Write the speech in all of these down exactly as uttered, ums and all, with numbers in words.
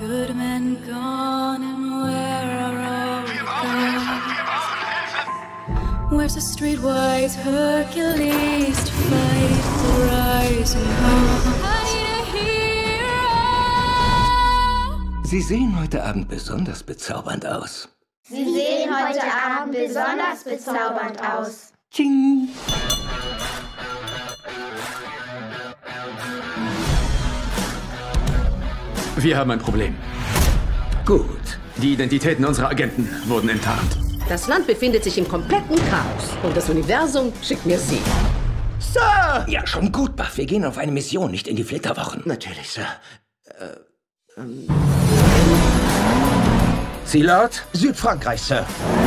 Good men gone and where are all Wir brauchen Hilfe! Wir brauchen Hilfe! Where's the streetwise Hercules to fight the rising hope? I need a hero. Sie sehen heute Abend besonders bezaubernd aus. Sie sehen heute Abend besonders bezaubernd aus. Tsching! Wir haben ein Problem. Gut. Die Identitäten unserer Agenten wurden enttarnt. Das Land befindet sich im kompletten Chaos und das Universum schickt mir Sie. Sir! Ja, schon gut, Buff. Wir gehen auf eine Mission, nicht in die Flitterwochen. Natürlich, Sir. Äh, ähm. Zielort? Südfrankreich, Sir.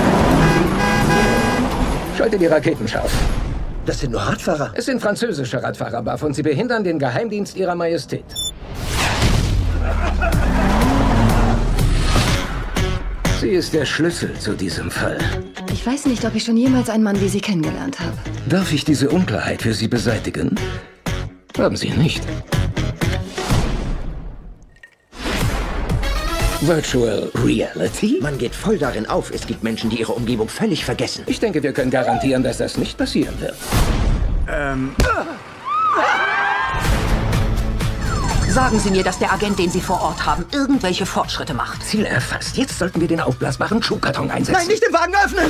Schalte die Raketen scharf. Das sind nur Radfahrer. Es sind französische Radfahrer, Buff, und sie behindern den Geheimdienst ihrer Majestät. Sie ist der Schlüssel zu diesem Fall. Ich weiß nicht, ob ich schon jemals einen Mann wie Sie kennengelernt habe. Darf ich diese Unklarheit für Sie beseitigen? Haben Sie nicht. Virtual Reality? Man geht voll darin auf. Es gibt Menschen, die ihre Umgebung völlig vergessen. Ich denke, wir können garantieren, dass das nicht passieren wird. Ähm... Sagen Sie mir, dass der Agent, den Sie vor Ort haben, irgendwelche Fortschritte macht. Ziel erfasst. Jetzt sollten wir den aufblasbaren Schuhkarton einsetzen. Nein, nicht den Wagen öffnen!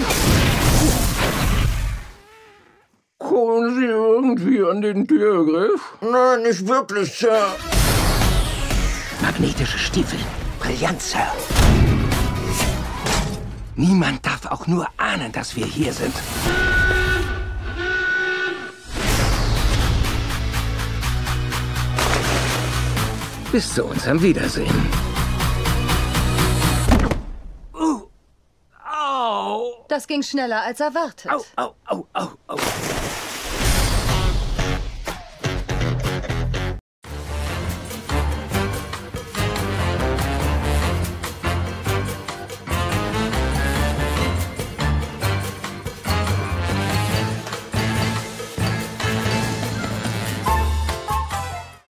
Kommen Sie irgendwie an den Türgriff? Nein, nicht wirklich, Sir. Magnetische Stiefel. Brillant, Sir. Niemand darf auch nur ahnen, dass wir hier sind. Bis zu unserem Wiedersehen. Uh. Au. Das ging schneller als erwartet. Au, au, au, au, au.